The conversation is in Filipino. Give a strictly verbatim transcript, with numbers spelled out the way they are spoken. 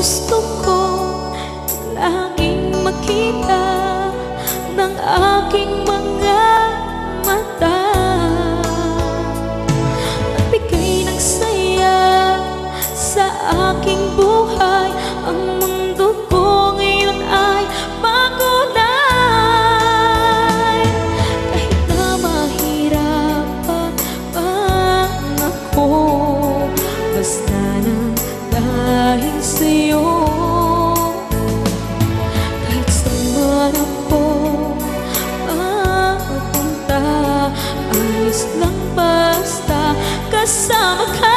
gusto ko laging makita ng aking mga mata. Nagbigay ng saya sa aking buhay. Ang mundo ko ngayon ay makulay. Kahit na mahirapan man ako, basta nang dahil sa'yo. Kahit saan ako mapunta, ayos lang basta kasama ka.